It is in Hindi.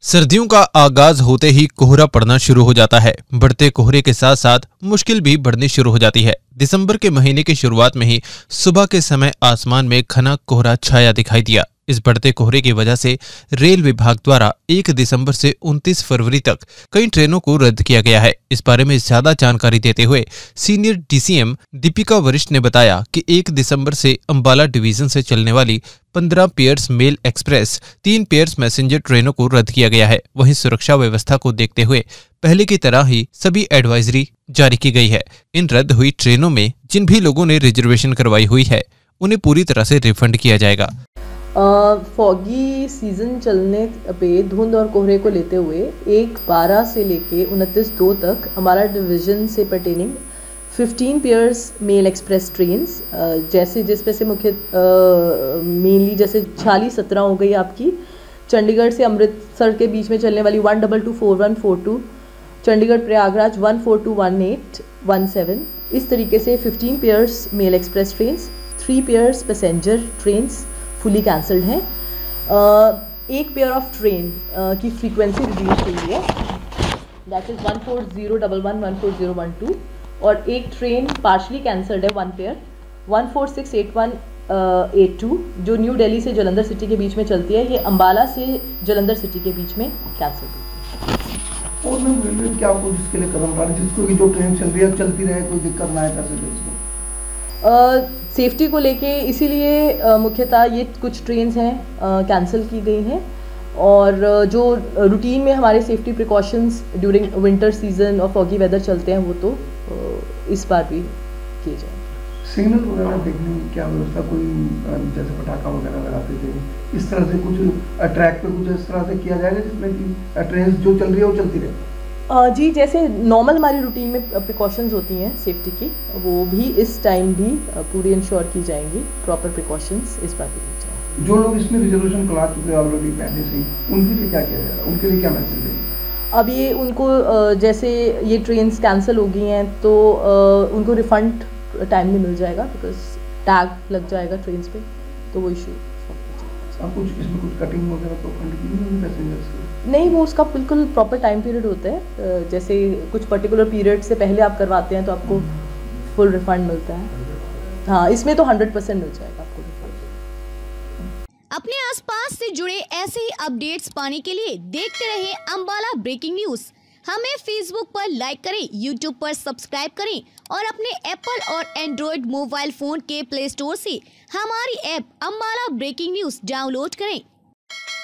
सर्दियों का आगाज होते ही कोहरा पड़ना शुरू हो जाता है। बढ़ते कोहरे के साथ साथ मुश्किल भी बढ़नी शुरू हो जाती है। दिसंबर के महीने की शुरुआत में ही सुबह के समय आसमान में घना कोहरा छाया दिखाई दिया। इस बढ़ते कोहरे की वजह से रेल विभाग द्वारा 1 दिसंबर से 29 फरवरी तक कई ट्रेनों को रद्द किया गया है। इस बारे में ज्यादा जानकारी देते हुए सीनियर डीसीएम दीपिका वरिष्ठ ने बताया कि 1 दिसंबर से अंबाला डिवीजन से चलने वाली 15 pairs mail express, 3 pairs messenger ट्रेनों को रद्द किया गया है। वहीं सुरक्षा व्यवस्था को देखते हुए पहले की तरह ही सभी एडवाइजरी जारी की गई है। इन रद्द हुई ट्रेनों में जिन भी लोगों ने रिजर्वेशन करवाई हुई है उन्हें पूरी तरह से रिफंड किया जाएगा। फॉगी सीज़न चलने पे धुंध और कोहरे को लेते हुए 1/12 से लेके 29/2 तक हमारा डिवीज़न से pertaining 15 pairs mail express trains, जैसे जिसमें से मुख्य मेनली जैसे 46-17 हो गई आपकी चंडीगढ़ से अमृतसर के बीच में चलने वाली 1224142, चंडीगढ़ प्रयागराज 1421817। इस तरीके से 15 pairs mail express trains, 3 pairs passenger trains fully cancelled हैं। एक पेयर ऑफ ट्रेन की फ्रीक्वेंसी रिड्यूस हुई है, दैट इज़ 14011 और एक ट्रेन पार्शली कैंसल्ड है, 1 पेयर 1468182 जो न्यू दिल्ली से जलंधर सिटी के बीच में चलती है। ये अंबाला से जलंधर सिटी के बीच में कैंसिल हुई है। और मैं रेलवे क्या आपको जिसके लिए कदम उठा रही है, जिसको कि जो ट्रेन चल रही है चलती रहे, कोई दिक्कत ना आए पैसेंजर्स को? सेफ्टी को लेके इसीलिए मुख्यतः ये कुछ ट्रेन्स हैं कैंसिल की गई हैं, और जो रूटीन में हमारे safety precautions during winter season और फॉगी वेदर चलते हैं वो तो इस बार भी किए जाएंगे। सिग्नल वगैरह देखने की क्या व्यवस्था, कोई जैसे पटाखा वगैरह लगाते थे, इस तरह से कुछ ट्रैक पे कुछ इस तरह से किया जाएगा जिसमें कि ट्रेन जो चल रही है वो चलती रहे? जी, जैसे नॉर्मल हमारी रूटीन में प्रिकॉशंस होती हैं सेफ्टी की, वो भी इस टाइम भी पूरी इंश्योर की जाएंगी। प्रॉपर प्रिकॉशंस इस बार भी दी जाएंगी। जो लोग इसमें रिजर्वेशन करा चुके हैं ऑलरेडी पहले से ही, उनके लिए क्या किया जाएगा, उनके लिए क्या मैसेज है? अब ये उनको जैसे ये ट्रेन्स कैंसिल हो गई हैं तो उनको रिफ़ंड टाइमली मिल जाएगा, बिकॉज टैग लग जाएगा ट्रेन्स पे, तो वो इशू कुछ इसमें कुछ कटिंग वगैरह तो फंड की नहीं पैसेंजर्स को? नहीं, वो उसका बिल्कुल प्रॉपर टाइम पीरियड होता है। जैसे कुछ पर्टिकुलर पीरियड से पहले आप करवाते हैं तो आपको फुल रिफंड मिलता है। हाँ, इसमें तो 100% मिल जाएगा आपको रिफंड। अपने आसपास से जुड़े ऐसे ही अपडेट्स पाने के लिए देखते रहिए अंबाला ब्रेकिंग न्यूज। हमें फेसबुक पर लाइक करें, यूट्यूब पर सब्सक्राइब करें और अपने एप्पल और एंड्रॉयड मोबाइल फोन के प्ले स्टोर से हमारी app Ambala breaking news download करें।